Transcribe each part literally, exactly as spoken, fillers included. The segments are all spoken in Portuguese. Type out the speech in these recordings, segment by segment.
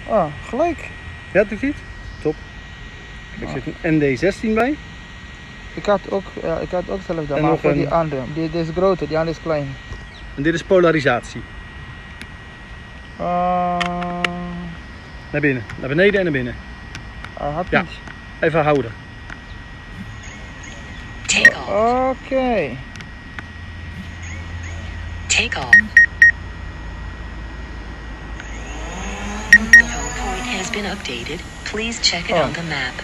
Ah, gelijk. Ja, doet hij het? Top. Er Ah. zit een N D zestien bij. Ik had ook, ja, ik had ook hetzelfde, En maar nog voor een- die andere. Die, deze is groter, die andere is klein. En dit is polarisatie. Uh, Naar binnen. Naar beneden en naar binnen. hij had Ja. niet. Even houden. Take off. Oké. Take off. The home point has been updated. Please check it Oh. on the map.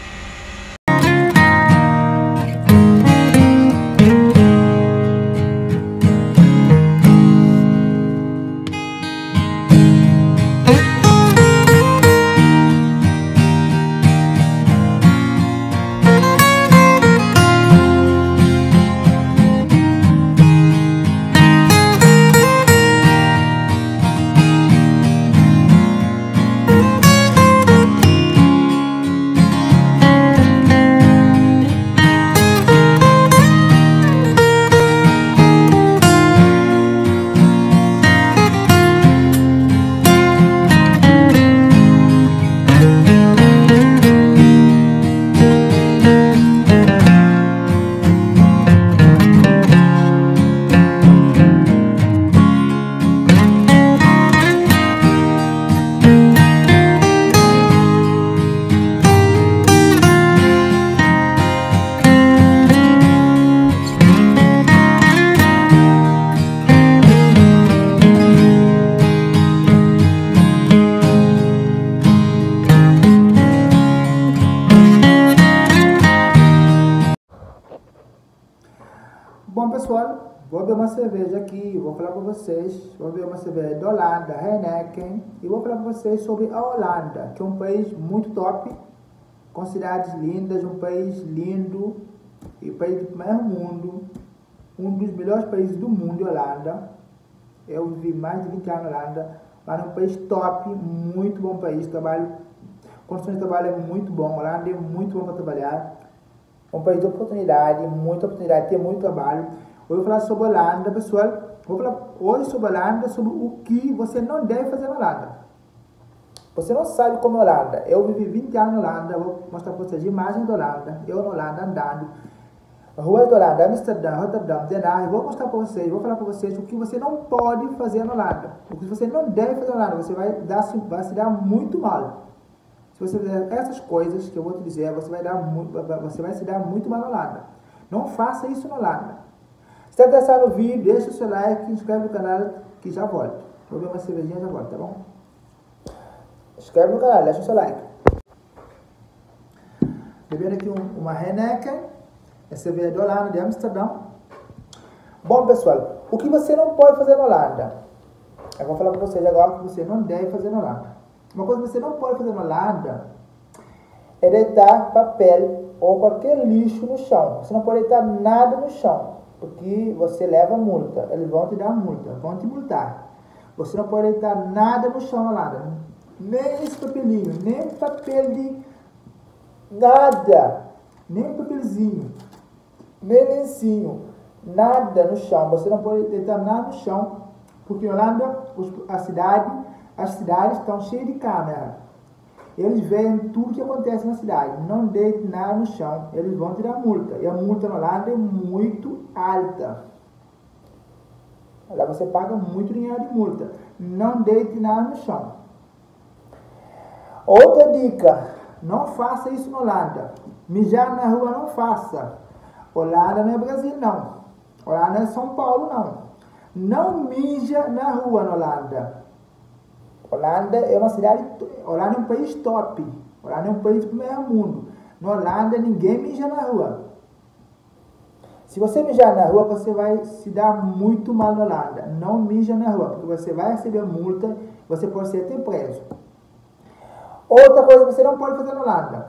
Bom pessoal, vou beber uma cerveja aqui, vou falar para vocês, vou beber uma cerveja da Holanda, Heineken, e vou falar para vocês sobre a Holanda, que é um país muito top, com cidades lindas, um país lindo, e um país do primeiro mundo, um dos melhores países do mundo, a Holanda. Eu vivi mais de vinte anos na Holanda, lá é um país top, muito bom país, trabalho, condições de trabalho é muito bom, a Holanda é muito bom para trabalhar. Um país de oportunidade, muita oportunidade, tem muito trabalho. Hoje eu vou falar sobre a Holanda, pessoal. Vou falar hoje sobre a Holanda, sobre o que você não deve fazer na Holanda. Você não sabe como é a Holanda. Eu vivi vinte anos na Holanda, vou mostrar para vocês imagens da Holanda. Eu na Holanda andando. Ruas da Holanda, Amsterdã, Rotterdam, Den Haag. Vou mostrar para vocês, vou falar para vocês o que você não pode fazer na Holanda. O que você não deve fazer na Holanda. Você vai, dar, vai se dar muito mal. Se você fizer essas coisas que eu vou te dizer, você vai, dar muito, você vai se dar muito mal na Holanda. Não faça isso na Holanda. Se está interessado no vídeo, deixa o seu like, inscreve no canal que já volto. Vou beber uma cervejinha e já volto, tá bom? Inscreve no canal, deixa o seu like. Bebendo aqui um, uma Heineken, é cerveja da Holanda, de Amsterdã. Bom pessoal, o que você não pode fazer na Holanda? Eu vou falar para vocês agora o que você não deve fazer na Holanda. Uma coisa que você não pode fazer na Holanda é deitar papel ou qualquer lixo no chão. Você não pode deitar nada no chão, porque você leva multa. Eles vão te dar multa, vão te multar. Você não pode deitar nada no chão na Holanda. Nem esse papelinho, nem papel de nada, nem papelzinho, nem lencinho, nada no chão. Você não pode deitar nada no chão, porque na Holanda, a cidade... As cidades estão cheias de câmera. Eles veem tudo que acontece na cidade. Não deite nada no chão. Eles vão tirar multa. E a multa na Holanda é muito alta. Lá você paga muito dinheiro de multa. Não deite nada no chão. Outra dica. Não faça isso na Holanda. Mijar na rua não faça. Holanda não é Brasil não. Holanda não é São Paulo não. Não mija na rua na Holanda. Holanda é uma cidade, Holanda é um país top, Holanda é um país do primeiro mundo. Na Holanda ninguém mija na rua. Se você mijar na rua, você vai se dar muito mal na Holanda. Não mija na rua, porque você vai receber multa, você pode ser até preso. Outra coisa que você não pode fazer na Holanda.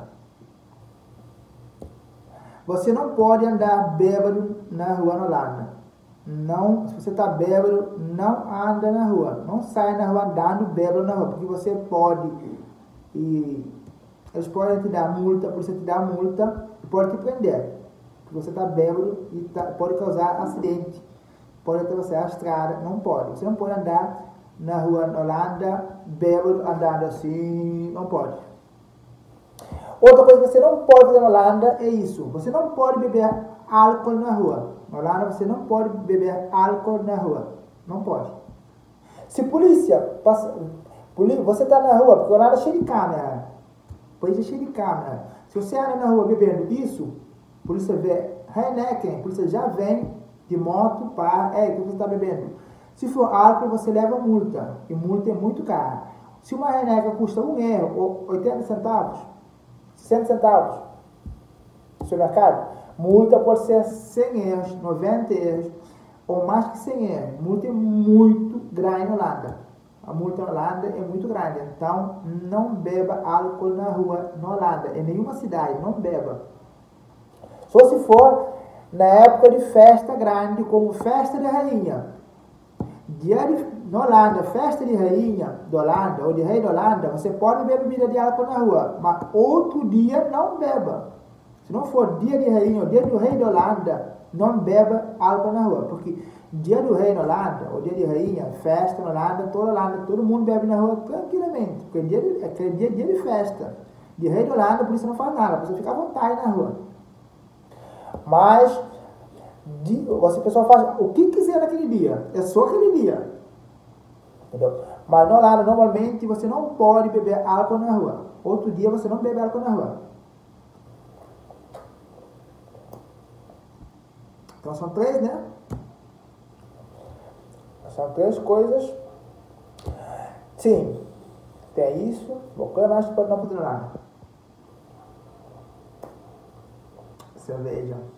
Você não pode andar bêbado na rua na Holanda. Não, se você está bêbado, não anda na rua. Não sai na rua andando bêbado na rua, porque você pode, e eles podem te dar multa, por você te dar multa, e pode te prender. Porque você está bêbado e tá, pode causar acidente, pode atravessar a estrada, não pode. Você não pode andar na rua na Holanda, bêbado, andando assim, não pode. Outra coisa que você não pode fazer na Holanda é isso. Você não pode beber álcool na rua. Na Holanda você não pode beber álcool na rua. Não pode. Se polícia passa, você está na rua, porque a Holanda é cheio de câmera. O país é cheio de câmera. Se você anda na rua bebendo isso, a polícia vê, Heineken, a polícia já vem de moto para, é, o que você está bebendo. Se for álcool, você leva multa. E multa é muito cara. Se uma Heineken custa um euro ou oitenta centavos, sessenta centavos no supermercado, multa pode ser cem euros, noventa euros, ou mais que cem euros. Multa é muito grande na Holanda. A multa na Holanda é muito grande. Então, não beba álcool na rua na Holanda. Em nenhuma cidade, não beba. Só se for na época de festa grande, como festa de rainha. Dia de, na Holanda, festa de rainha da Holanda, ou de rei da Holanda, você pode beber bebida de álcool na rua, mas outro dia não beba. Se não for dia de rainha ou dia do rei da Holanda, não beba álcool na rua, porque dia do rei na Holanda, ou dia de rainha, festa na Holanda, toda Holanda, todo mundo bebe na rua tranquilamente, porque é dia de, é dia, dia de festa. De rei da Holanda, por isso não faz nada, você fica à vontade na rua. Mas de, você pessoal faz o que quiser naquele dia, é só aquele dia. Entendeu? Mas na Holanda, normalmente, você não pode beber álcool na rua. Outro dia você não bebe álcool na rua. Então são três, né? São três coisas. Sim, tem isso. O que mais pode não poder nada? Cerveja.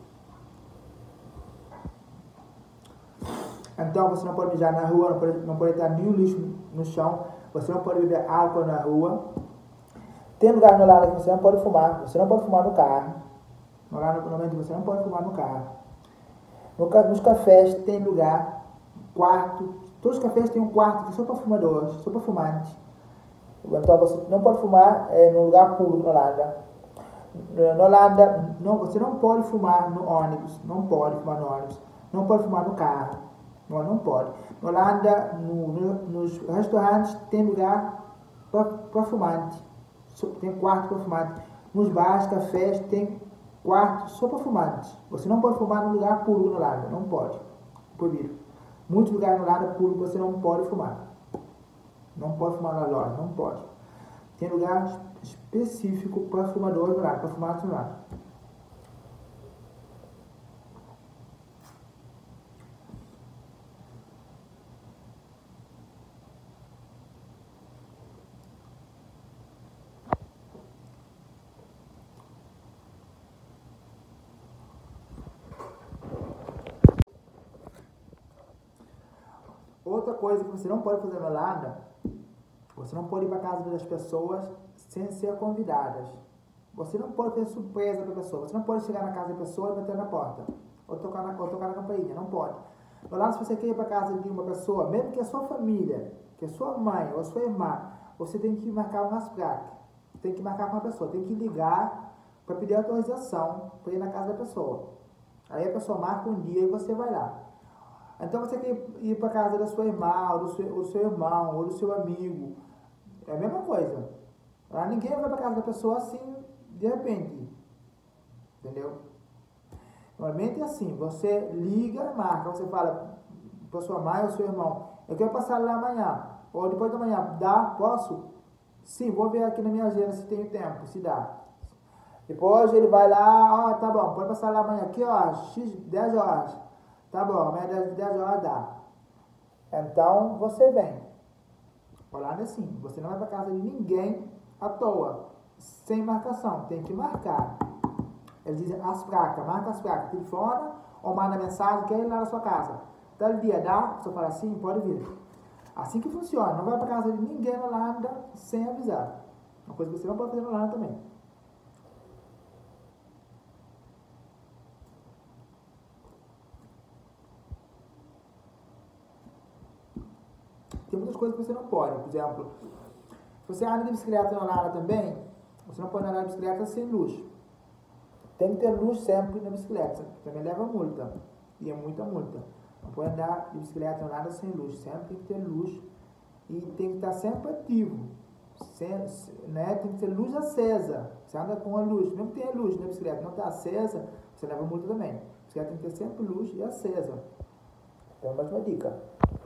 Então você não pode mijar na rua, não pode, não pode ter nenhum lixo no chão, você não pode beber álcool na rua. Tem lugar no Holanda que você não pode fumar, você não pode fumar no carro. No Holanda, normalmente, você não pode fumar no carro. No, nos cafés tem lugar, quarto, todos os cafés têm um quarto só para fumadores, só para fumantes. Então você não pode fumar é, no lugar público na Holanda. Na Holanda, não, você não pode fumar no ônibus, não pode fumar no ônibus, não pode fumar no carro. Não, não pode. Na Holanda, no, no, nos restaurantes, tem lugar para fumante. Tem quarto para fumante. Nos bares, cafés, tem quarto só para fumantes. Você não pode fumar no lugar público na Holanda. Não pode. Proibido. Muitos lugares na Holanda público você não pode fumar. Não pode fumar na loja. Não pode. Tem lugar específico para fumadores na Holanda. Para fumantes na Holanda. Outra coisa que você não pode fazer na Holanda, você não pode ir para casa das pessoas sem ser convidadas. Você não pode ter surpresa para a pessoa. Você não pode chegar na casa da pessoa e bater na porta. Ou tocar na, ou tocar na campainha. Não pode. Na Holanda, se você quer ir para casa de uma pessoa, mesmo que é sua família, que é sua mãe ou sua irmã, você tem que marcar umas placas. Tem que marcar com a pessoa. Tem que ligar para pedir autorização para ir na casa da pessoa. Aí a pessoa marca um dia e você vai lá. Então você quer ir para casa da sua irmã, ou do seu, ou do seu irmão, ou do seu amigo. É a mesma coisa. Ninguém vai para casa da pessoa assim, de repente. Entendeu? Normalmente é assim, você liga, marca, você fala para sua mãe ou seu irmão, eu quero passar lá amanhã, ou depois da manhã, dá? Posso? Sim, vou ver aqui na minha agenda se tem tempo, se dá. Depois ele vai lá, ó, oh, tá bom, pode passar lá amanhã, que horas? X, dez horas. Tá bom, amanhã dez horas dá. Então, você vem. Holanda é assim, você não vai para casa de ninguém à toa, sem marcação, tem que marcar. Eles dizem as placas, marca as placas, telefona ou manda mensagem, quer ir lá na sua casa. Tal dia dá, você fala assim, pode vir. Assim que funciona, não vai para casa de ninguém na Holanda sem avisar. Uma coisa que você não pode fazer na Holanda também. Tem muitas coisas que você não pode. Por exemplo, se você anda de bicicleta na Holanda também, você não pode andar de bicicleta sem luz. Tem que ter luz sempre na bicicleta. Também leva multa. E é muita multa. Não pode andar de bicicleta na Holanda sem luz. Sempre tem que ter luz e tem que estar sempre ativo. Sem, né? Tem que ter luz acesa. Você anda com a luz, mesmo que tenha luz na bicicleta, não está acesa, você leva multa também. A bicicleta tem que ter sempre luz e acesa. Então, mais uma dica.